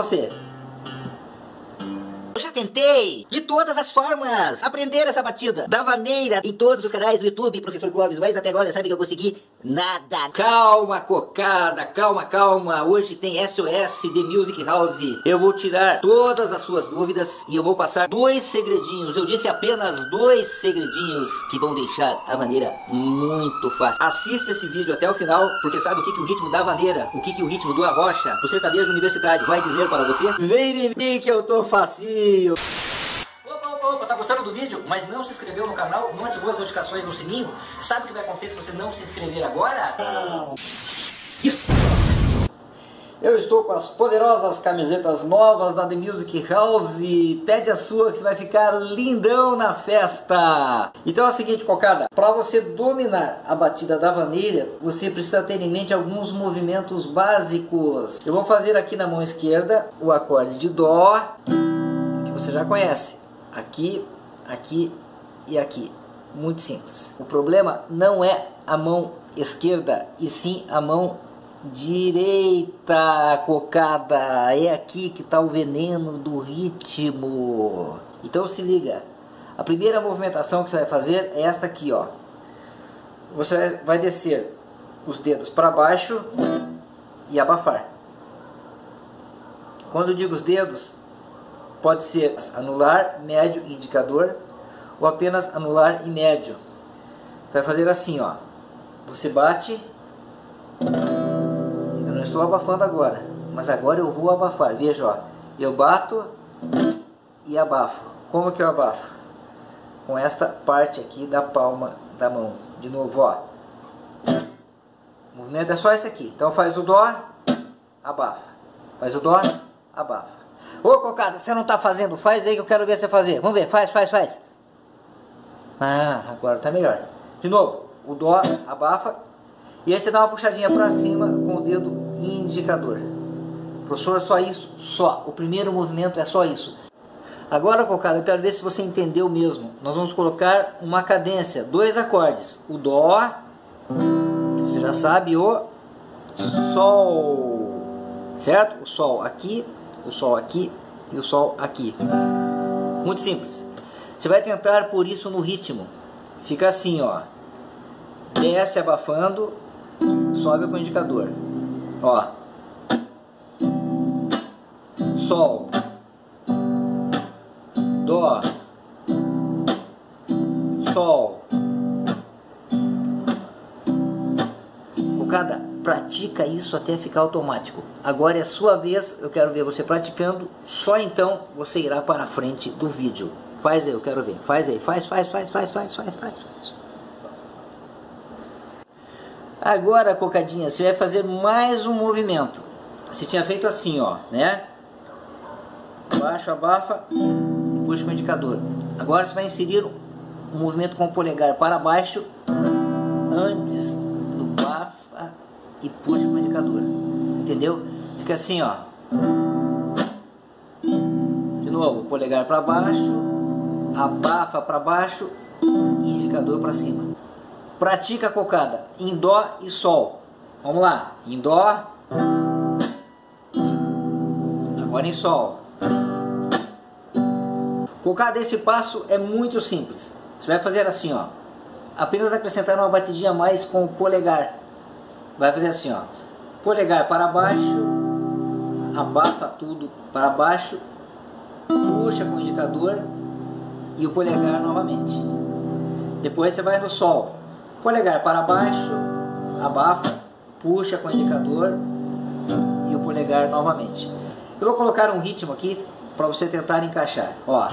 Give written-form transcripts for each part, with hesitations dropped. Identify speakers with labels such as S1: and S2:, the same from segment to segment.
S1: você. Eu já tentei, de todas as formas, aprender essa batida da vaneira em todos os canais do YouTube, professor Clóvis, mas até agora sabe que eu consegui nada. Calma, cocada, calma, calma. Hoje tem SOS The Music House. Eu vou tirar todas as suas dúvidas e eu vou passar 2 segredinhos. Eu disse apenas 2 segredinhos que vão deixar a vaneira muito fácil. Assista esse vídeo até o final, porque sabe o que o ritmo da vaneira, o que o ritmo do arrocha, do sertanejo universitário vai dizer para você? Vem em mim que eu tô facinho. Opa, tá gostando do vídeo? Mas não se inscreveu no canal? Não ativou as notificações no sininho? Sabe o que vai acontecer se você não se inscrever agora? Isso! Eu estou com as poderosas camisetas novas da The Music House. Pede a sua que você vai ficar lindão na festa. Então é o seguinte, cocada. Para você dominar a batida da vaneira, você precisa ter em mente alguns movimentos básicos. Eu vou fazer aqui na mão esquerda o acorde de Dó, que você já conhece. Aqui, aqui e aqui. Muito simples. O problema não é a mão esquerda, e sim a mão direita, cocada. É aqui que está o veneno do ritmo. Então se liga. A primeira movimentação que você vai fazer é esta aqui, ó. Você vai descer os dedos para baixo e abafar. Quando eu digo os dedos, pode ser anular, médio e indicador, ou apenas anular e médio. Vai fazer assim, ó. Você bate. Eu não estou abafando agora, mas agora eu vou abafar. Veja, ó. Eu bato e abafo. Como que eu abafo? Com esta parte aqui da palma da mão. De novo, ó. O movimento é só esse aqui. Então faz o Dó, abafa. Faz o Dó, abafa. Ô, cocada, você não tá fazendo? Faz aí que eu quero ver você fazer. Vamos ver, faz. Ah, agora tá melhor. De novo, o Dó, abafa. E aí você dá uma puxadinha pra cima com o dedo indicador. Professor, só isso? Só. O primeiro movimento é só isso. Agora, cocada, eu quero ver se você entendeu mesmo. Nós vamos colocar uma cadência, 2 acordes. O Dó, que você já sabe, o Sol. Certo? O Sol aqui, o Sol aqui e o Sol aqui. Muito simples. Você vai tentar pôr isso no ritmo. Fica assim, ó. Desce abafando, sobe com o indicador. Ó. Sol. Dó. Sol. Cocada, pratica isso até ficar automático. Agora é sua vez, eu quero ver você praticando. Só então você irá para a frente do vídeo. Faz aí, eu quero ver. Faz aí, faz. Agora, cocadinha, você vai fazer mais um movimento. Você tinha feito assim, ó, né? Baixa, abafa, puxa com o indicador. Agora você vai inserir um movimento com o polegar para baixo antes do bafa e puxa com o indicador. Entendeu? Fica assim, ó. De novo, polegar para baixo, abafa para baixo e indicador para cima. Pratica a cocada em Dó e Sol. Vamos lá. Em Dó. Agora em Sol. Cocada, esse passo é muito simples. Você vai fazer assim, ó. Apenas acrescentar uma batidinha a mais com o polegar. Vai fazer assim, ó. Polegar para baixo. Abafa tudo para baixo. Puxa com o indicador. E o polegar novamente. Depois você vai no Sol. Polegar para baixo, abafa, puxa com o indicador e o polegar novamente. Eu vou colocar um ritmo aqui para você tentar encaixar. Ó.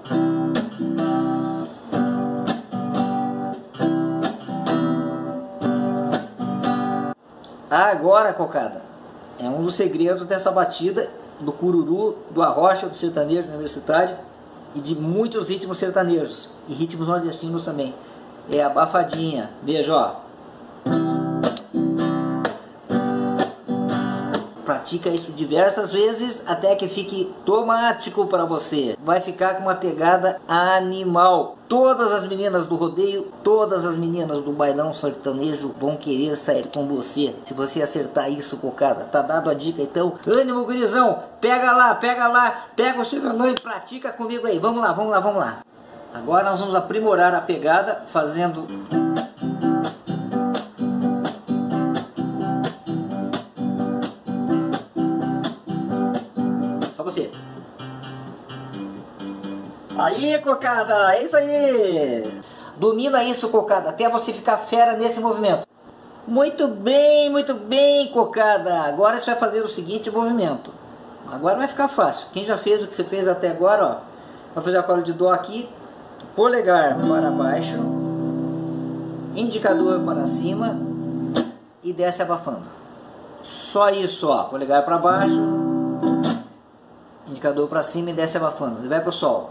S1: Agora, cocada, é um dos segredos dessa batida do cururu, do arrocha, do sertanejo universitário e de muitos ritmos sertanejos e ritmos nordestinos também. É abafadinha. Veja, ó. pratica isso diversas vezes até que fique automático para você. Vai ficar com uma pegada animal. Todas as meninas do rodeio, todas as meninas do bailão sertanejo vão querer sair com você, se você acertar isso, cocada. Tá dado a dica, então. Ânimo, gurizão, pega lá, pega o seu violão e pratica comigo aí. Vamos lá, vamos lá, vamos lá. Agora nós vamos aprimorar a pegada fazendo... Só você. Aí, cocada, é isso aí. Domina isso, cocada, até você ficar fera nesse movimento. Muito bem, cocada. Agora você vai fazer o seguinte movimento. Agora vai ficar fácil. Quem já fez o que você fez até agora, ó, vai fazer a corda de dó aqui. Polegar para baixo, indicador para cima e desce abafando. Só isso, ó. Polegar para baixo, indicador para cima e desce abafando. E vai pro sol.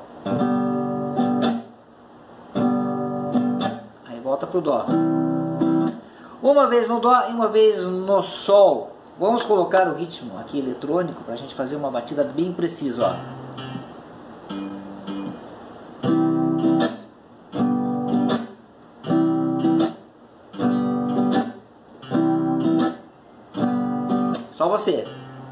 S1: Aí volta pro dó. Uma vez no dó e uma vez no sol. Vamos colocar o ritmo aqui eletrônico para a gente fazer uma batida bem precisa, ó. Só você.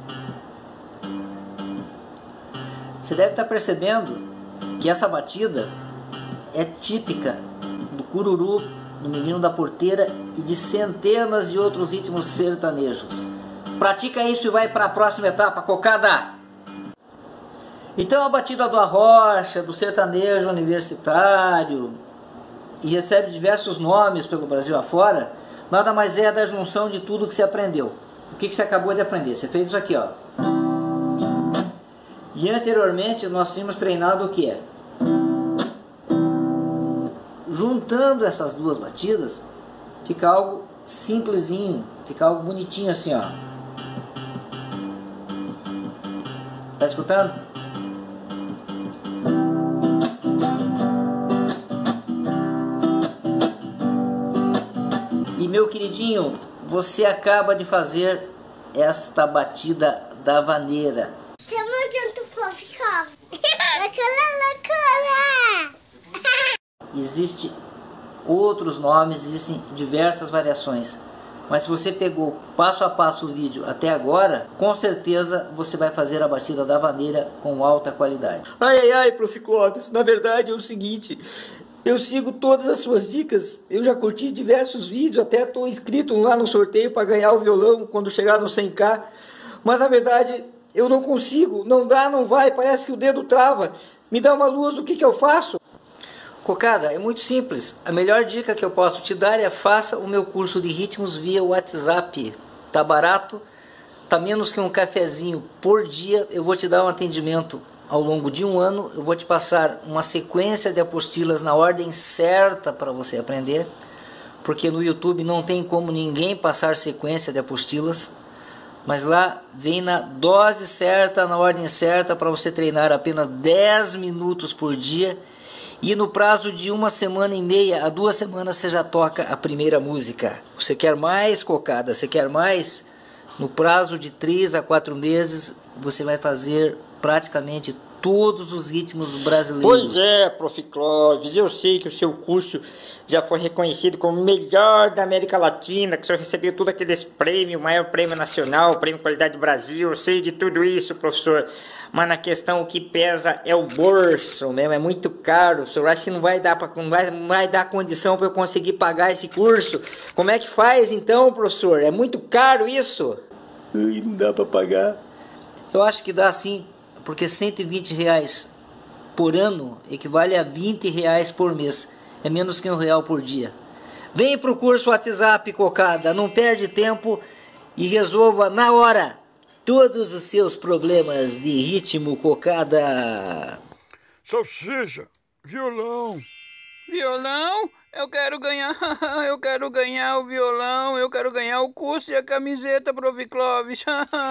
S1: Você deve estar percebendo que essa batida é típica do cururu, do Menino da Porteira e de centenas de outros ritmos sertanejos. Pratica isso e vai para a próxima etapa, cocada! Então a batida do arrocha, do sertanejo universitário, e recebe diversos nomes pelo Brasil afora, nada mais é da junção de tudo que você aprendeu. O que você acabou de aprender? Você fez isso aqui, ó. E anteriormente nós tínhamos treinado o que? Juntando essas duas batidas, fica algo simplesinho, fica algo bonitinho assim, ó. Tá escutando? E meu queridinho, você acaba de fazer esta batida da vaneira.
S2: Tamo junto, Proficov.
S1: Existem outros nomes, existem diversas variações. Mas se você pegou passo a passo o vídeo até agora, com certeza você vai fazer a batida da vaneira com alta qualidade.
S3: Ai, Prof. Clóvis, na verdade é o seguinte... Eu sigo todas as suas dicas, eu já curti diversos vídeos, até estou inscrito lá no sorteio para ganhar o violão quando chegar no 100k. Mas na verdade eu não consigo, não dá, não vai, parece que o dedo trava. Me dá uma luz, o que eu faço?
S1: Cocada, é muito simples. A melhor dica que eu posso te dar é faça o meu curso de ritmos via WhatsApp. Tá barato, tá menos que um cafezinho por dia. Eu vou te dar um atendimento ao longo de um ano. Eu vou te passar uma sequência de apostilas na ordem certa para você aprender, porque no YouTube não tem como ninguém passar sequência de apostilas, mas lá vem na dose certa, na ordem certa, para você treinar apenas 10 minutos por dia, e no prazo de 1,5 a 2 semanas você já toca a primeira música. Você quer mais, cocada? Você quer mais? No prazo de 3 a 4 meses você vai fazer praticamente todos os ritmos brasileiros.
S3: Pois é, Prof. Clóvis, eu sei que o seu curso já foi reconhecido como o melhor da América Latina, que o senhor recebeu todos aqueles prêmios, o maior prêmio nacional, prêmio Qualidade do Brasil, eu sei de tudo isso, professor, mas na questão o que pesa é o bolso mesmo, é muito caro, o senhor acha que não vai dar, não vai dar condição para eu conseguir pagar esse curso? Como é que faz então, professor? É muito caro isso?
S4: Ai, não dá para pagar.
S1: Eu acho que dá sim, porque R$120 por ano equivale a R$20 por mês. É menos que R$1 por dia. Vem pro curso WhatsApp, cocada. Não perde tempo e resolva na hora todos os seus problemas de ritmo, cocada.
S4: Salsicha, violão. Violão? Eu quero ganhar o violão, eu quero ganhar o curso e a camiseta, Prof. Clóvis.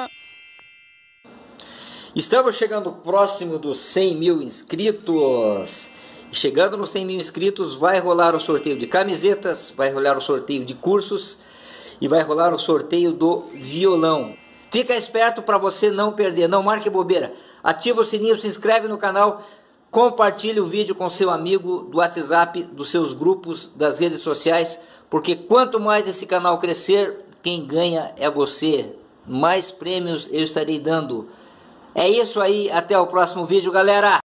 S1: Estamos chegando próximo dos 100 mil inscritos. Chegando nos 100 mil inscritos, vai rolar o sorteio de camisetas, vai rolar o sorteio de cursos e vai rolar o sorteio do violão. Fica esperto para você não perder, não marque bobeira. Ativa o sininho, se inscreve no canal, compartilhe o vídeo com seu amigo do WhatsApp, dos seus grupos, das redes sociais, porque quanto mais esse canal crescer, quem ganha é você. Mais prêmios eu estarei dando. É isso aí, até o próximo vídeo, galera!